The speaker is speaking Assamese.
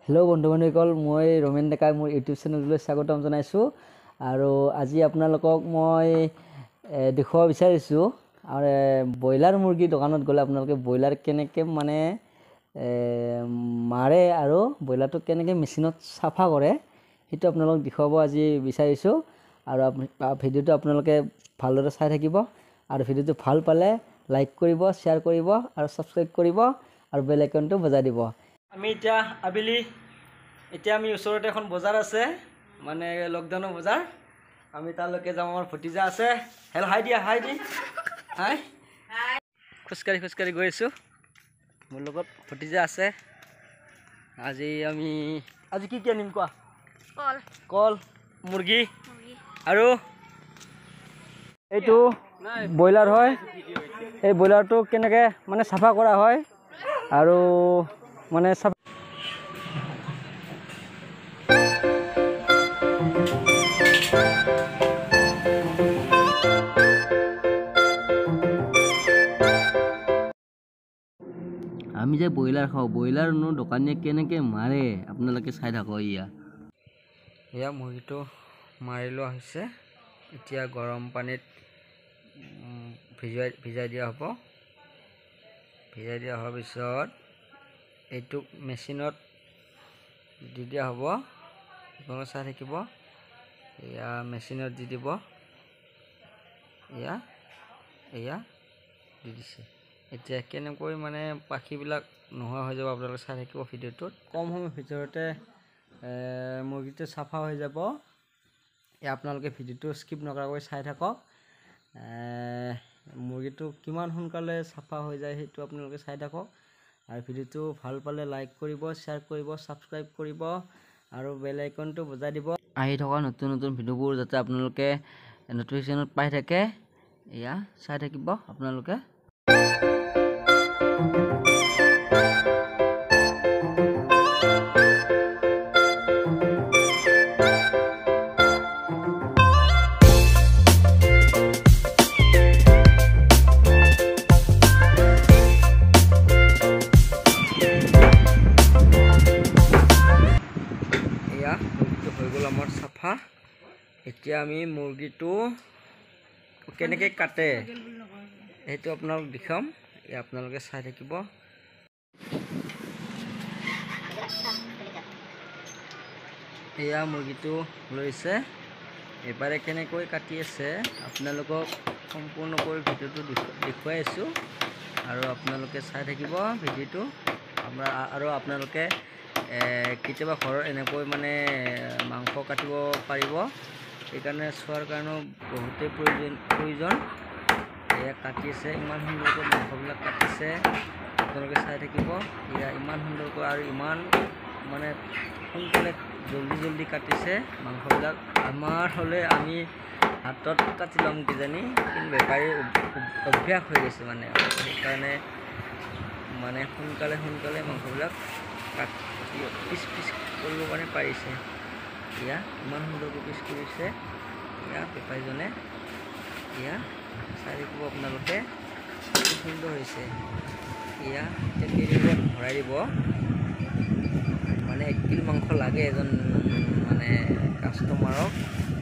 हेलो बंधु बान्धवीসকল মই ৰমেন ডেকাই মোৰ ইউটিউব চেনেললৈ স্বাগতম জনাইছো আৰু আজি আপোনালোকক মই দেখুৱাব বিচাৰিছো আৰু ব্ৰইলাৰ মুৰ্গী দোকানত গলে আপোনালোকে ব্ৰইলাৰ কেনেকৈ মানে মাৰে আৰু ব্ৰইলাৰটো কেনেকৈ মেচিনত সাফা কৰে সেইটো আপোনালোকক দেখুৱাব আজি বিচাৰিছো আৰু ভিডিওটো আপোনালোকে ভালদৰে চাই থাকিব আৰু ভিডিওটো ভাল পালে লাইক কৰিব শেয়াৰ কৰিব আৰু সাবস্ক্ৰাইব কৰিব আৰু বেল আইকনটো বজাই দিব আমি এতিয়া আবেলি এতিয়া আমি ওচৰতে এখন বজাৰ আছে মানে লকডাউনৰ বজাৰ আমি তালৈকে যাম আমাৰ ভতিজা আছে হেল হাই দিয়া হাই দি হাই খুচকাৰি গৈ আছো মোৰ লগত ভতিজা আছে আজি কি আনিম কোৱা কল মুৰ্গী আৰু এইটো ব্ৰইলাৰ হয় এই ব্ৰইলাৰটো কেনেকৈ মানে সাফা কৰা হয় আৰু মানে আমি যে ব্ৰইলাৰ খাওঁ ব্ৰইলাৰ নো দোকানীয়ে কেনেকৈ মাৰে আপোনালোকে চাই থাকক ইয়া মুৰ্গীটো মাৰি লোৱা হৈছে এতিয়া গৰম পানীত ভিজাই দিয়া হ'ব ভিজাই দিয়া হোৱাৰ পিছত এইটো মেচিনত দি দিয়া হ'ব আপোনালোকে চাই থাকিব এয়া মেচিনত দি দিব এয়া দি দিছে এতিয়া কেনেকৈ মানে পাখিবিলাক নোহোৱা হৈ যাব আপোনালোকে চাই থাকিব ভিডিঅ'টোত কম সময়ৰ ভিতৰতে মুৰ্গীটো চাফা হৈ যাব আপোনালোকে ভিডিঅ'টো স্কিপ নকৰাকৈ চাই থাকক মুৰ্গীটো কিমান সোনকালে চাফা হৈ যায় সেইটো আপোনালোকে চাই থাকক আৰু ভিডিঅ'টো ভাল পালে লাইক কৰিব শ্বেয়াৰ কৰিব সাবস্ক্ৰাইব কৰিব আৰু বেল আইকনটো বজাই দিব আহি থকা নতুন ভিডিঅ'বোৰ যাতে আপোনালোকে নটিফিকেশ্যনত পাই থাকে এয়া চাই থাকিব আপোনালোকে হৈ গ'ল আমাৰ চাফা এতিয়া আমি মুৰ্গীটো কেনেকৈ কাটে সেইটো আপোনালোক দেখাম আপোনালোকে চাই থাকিব এয়া মুৰ্গীটো লৈছে এবাৰে কেনেকৈ কাটি আছে আপোনালোকক সম্পূৰ্ণকৈ ভিডিঅ'টো দেখুৱাই আছোঁ আৰু আপোনালোকে চাই থাকিব ভিডিঅ'টো আৰু আপোনালোকে কেতিয়াবা ঘৰত এনেকৈ মানে মাংস কাটিব পাৰিব সেইকাৰণে চোৱাৰ কাৰণেও বহুতেই প্ৰয়োজন এয়া কাটি আছে ইমান সুন্দৰকৈ মাংসবিলাক কাটিছে আপোনালোকে চাই থাকিব এয়া ইমান সুন্দৰকৈ আৰু ইমান মানে সোনকালে জল্দি কাটিছে মাংসবিলাক আমাৰ হ'লে আমি হাতত কাটি ল'ম কিজানি কিন্তু বেপাৰী অভ্যাস হৈ গৈছে মানে সেইকাৰণে মানে সোনকালে মাংসবিলাক পিচ কৰিব কাৰণে পাৰিছে এয়া ইমান সুন্দৰকৈ পিচ কৰিছে এয়া বেপাৰীজনে এয়া চাই থাকিব আপোনালোকে খুব সুন্দৰ হৈছে এয়া কেৰিত ভৰাই দিব মানে 1 কিলো মাংস লাগে এজন মানে কাষ্টমাৰক